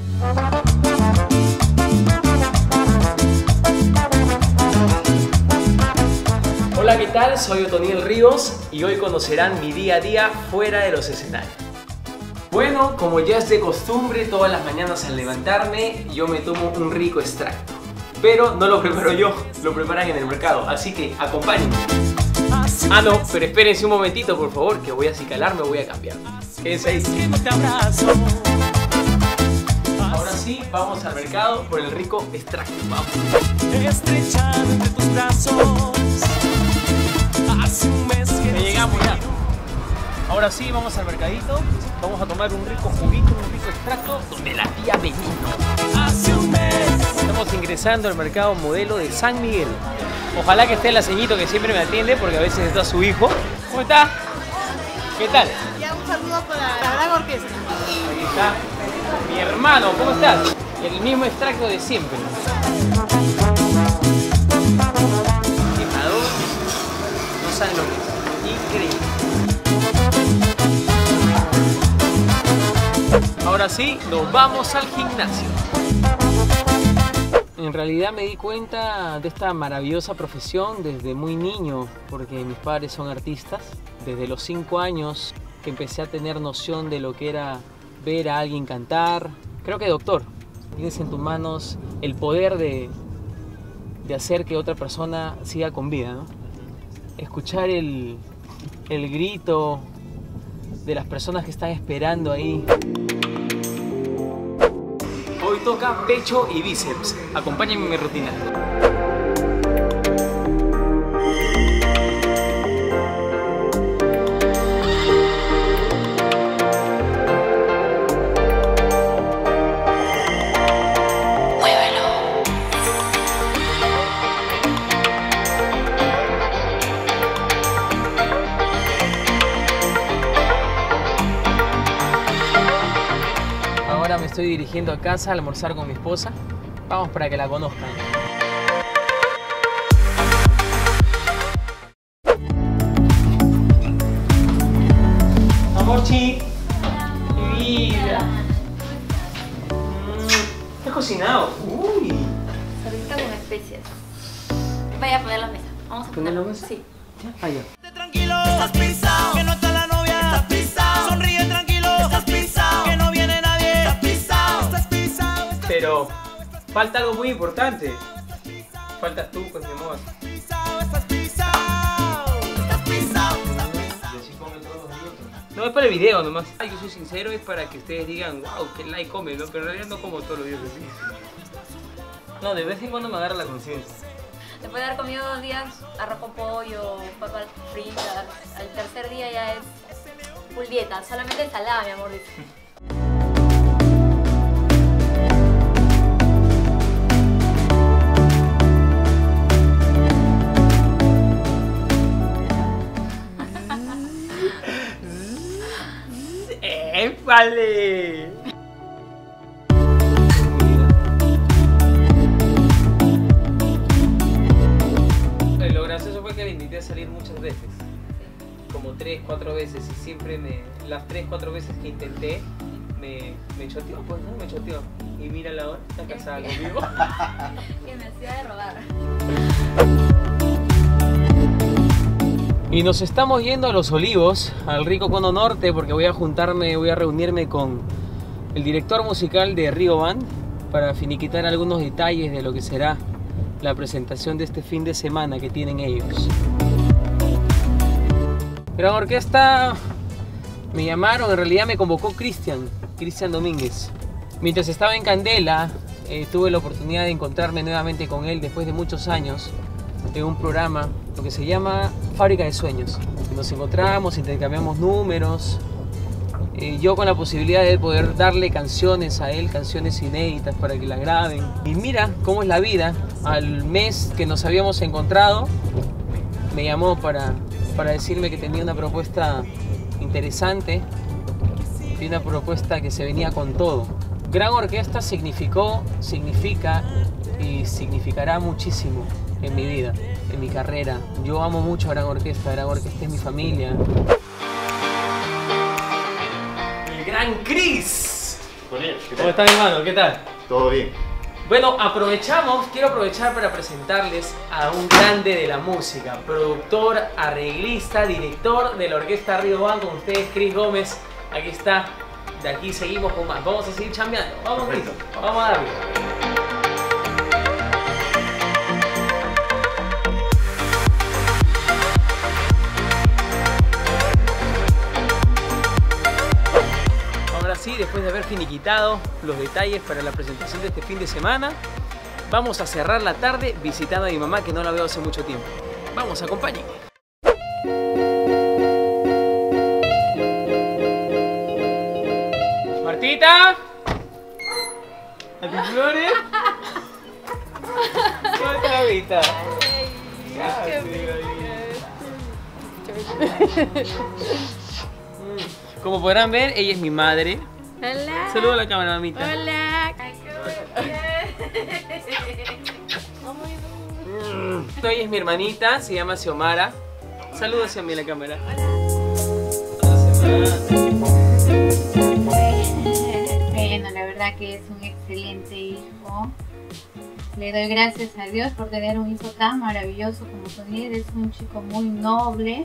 Hola, ¿qué tal? Soy Otoniel Ríos y hoy conocerán mi día a día fuera de los escenarios. Bueno, como ya es de costumbre, todas las mañanas al levantarme yo me tomo un rico extracto. Pero no lo preparo yo, lo preparan en el mercado, así que acompáñenme. Ah no, pero espérense un momentito por favor, que voy a acicalarme, voy a cambiar. Quédense ahí. Ahora sí, vamos al mercado por el rico extracto, vamos. Estrechado entre tus brazos. Hace un mes que ya llegamos ya. Ahora sí, vamos al mercadito. Vamos a tomar un rico juguito, un rico extracto donde la tía Benito. hace un mes. Estamos ingresando al mercado modelo de San Miguel. Ojalá que esté el aceñito que siempre me atiende porque a veces está su hijo. ¿Cómo está? ¿Qué tal? Ya un saludo para la gran orquesta. Ahí está. Mi hermano, ¿cómo estás? El mismo extracto de siempre. Quemador. No saben lo que es. Increíble. Ahora sí, nos vamos al gimnasio. En realidad me di cuenta de esta maravillosa profesión desde muy niño, porque mis padres son artistas. Desde los 5 años que empecé a tener noción de lo que era ver a alguien cantar. Creo que doctor, tienes en tus manos el poder de hacer que otra persona siga con vida, ¿no? Escuchar el grito de las personas que están esperando ahí. Hoy toca pecho y bíceps. Acompáñenme en mi rutina. Ahora me estoy dirigiendo a casa a almorzar con mi esposa. Vamos para que la conozcan. Amorchi, mi vida. ¿Estás cocinado? Uy. Sopita con especias. Vaya a poner la mesa. Vamos a ¿Poner la mesa? Sí. Ah, ya. Tranquilo, estás pisado. Que no está la novia. Estás pisado. Sonríe tranquilo. Estás pisado. Que no viene nadie. Estás pisado. Estás pisado. Pero falta algo muy importante. Faltas tú, pues mi amor. Estás pisado. Estás pisado. No es para el video nomás. Ay, yo soy sincero, es para que ustedes digan, wow, qué like come, ¿no? Pero en realidad no como todos los días así. No, de vez en cuando me agarra la conciencia. Después de haber comido 2 días arroz con pollo, papas fritas, al tercer día ya es full dieta. Solamente ensalada, mi amor, dice. ¡Épale! Lo gracioso fue que le invité a salir muchas veces. Como 3, 4 veces. Y siempre las 3, 4 veces que intenté, me choteó, pues, ¿no? Me choteó. Y mira la hora, está casada conmigo. Que me hacía de rogar. Y nos estamos yendo a Los Olivos, al rico Cono Norte, porque voy a reunirme con el director musical de Río Band para finiquitar algunos detalles de lo que será la presentación de este fin de semana que tienen ellos. Gran Orquesta me llamaron, en realidad me convocó Cristian Domínguez. Mientras estaba en Candela, tuve la oportunidad de encontrarme nuevamente con él después de muchos años en un programa, lo que se llama Fábrica de Sueños. Nos encontramos, intercambiamos números, yo con la posibilidad de poder darle canciones a él, canciones inéditas para que la graben. Y mira cómo es la vida. Al mes que nos habíamos encontrado, me llamó para decirme que tenía una propuesta interesante y una propuesta que se venía con todo. Gran Orquesta significa y significará muchísimo en mi vida, en mi carrera. Yo amo mucho a Gran Orquesta es mi familia. El gran Chris. Con ella. ¿Cómo están, hermano? ¿Qué tal? Todo bien. Bueno, quiero aprovechar para presentarles a un grande de la música, productor, arreglista, director de la Orquesta Río Ban, con ustedes, Chris Gómez. Aquí está, de aquí seguimos con más. Vamos a seguir chambeando. Vamos, Chris, vamos a darle. Sí, después de haber finiquitado los detalles para la presentación de este fin de semana, vamos a cerrar la tarde visitando a mi mamá, que no la veo hace mucho tiempo. Vamos, acompáñenme. Martita, ¿a flores? ¿Cómo está, Vita? Como podrán ver, ella es mi madre. Hola. Saluda a la cámara, mamita. Hola. Ella es mi hermanita, se llama Xiomara. Saluda hacia mí a la cámara. Bueno, la verdad que es un excelente hijo. Le doy gracias a Dios por tener un hijo tan maravilloso como Tony. Es un chico muy noble.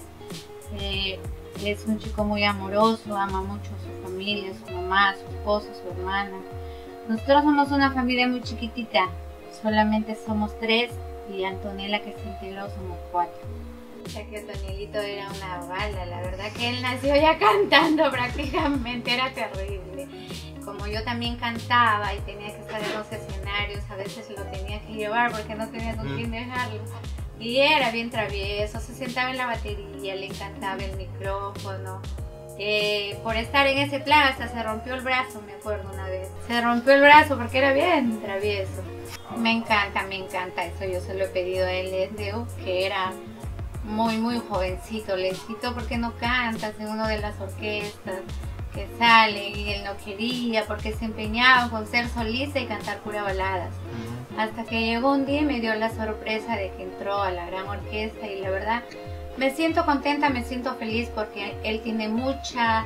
Es un chico muy amoroso, ama mucho a su familia, a su mamá, a su esposo, a su hermana. Nosotros somos una familia muy chiquitita, solamente somos 3 y Antonella, que se integró, somos 4. Ya que Tonielito era una bala, la verdad que él nació ya cantando prácticamente, era terrible. Como yo también cantaba y tenía que estar en los escenarios, a veces lo tenía que llevar porque no tenía con quién dejarlo. Y era bien travieso, se sentaba en la batería, le encantaba el micrófono. Por estar en ese plan hasta se rompió el brazo, me acuerdo una vez. Se rompió el brazo porque era bien travieso. Me encanta eso, yo se lo he pedido a él desde que era muy jovencito. Le cito porque no cantas en una de las orquestas que salen y él no quería porque se empeñaba con ser solista y cantar pura baladas. Hasta que llegó un día y me dio la sorpresa de que entró a la gran orquesta y la verdad me siento contenta, me siento feliz porque él tiene muchas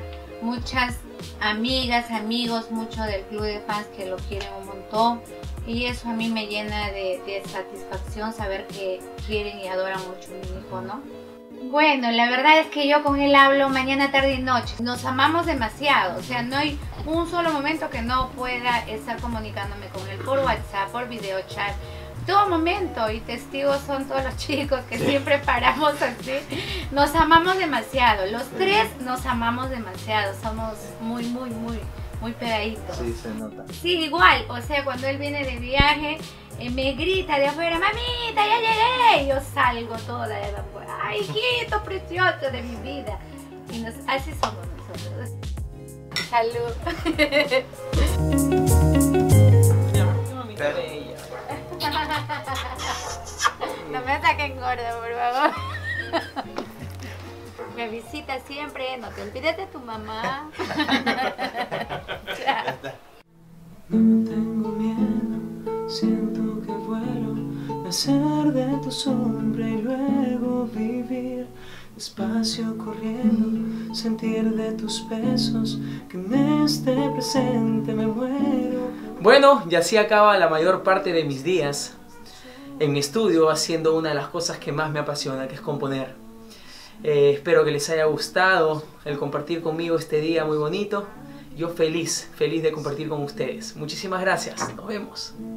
amigas, amigos, mucho del club de fans que lo quieren un montón y eso a mí me llena de satisfacción saber que quieren y adoran mucho a mi hijo, ¿no? Bueno, la verdad es que yo con él hablo mañana, tarde y noche. Nos amamos demasiado, o sea, no hay un solo momento que no pueda estar comunicándome con él por WhatsApp, por videochat. Todo momento, y testigos son todos los chicos que siempre paramos así. Nos amamos demasiado, los 3 nos amamos demasiado, somos muy pegaditos. Sí, se nota. Sí, igual, o sea, cuando él viene de viaje, me grita de afuera, mamita, ya llegué, y yo salgo toda de afuera, ay, hijito precioso de mi vida. Y así somos nosotros. Salud. No me saquen gorda, por favor. Me visita siempre, no te olvides de tu mamá. No tengo miedo, siento que vuelo, nacer de tu sombra y luego vivir despacio corriendo, sentir de tus besos, que en este presente me muero. Bueno, y así acaba la mayor parte de mis días en mi estudio haciendo una de las cosas que más me apasiona, que es componer. Espero que les haya gustado el compartir conmigo este día muy bonito. Yo feliz de compartir con ustedes. Muchísimas gracias. Nos vemos.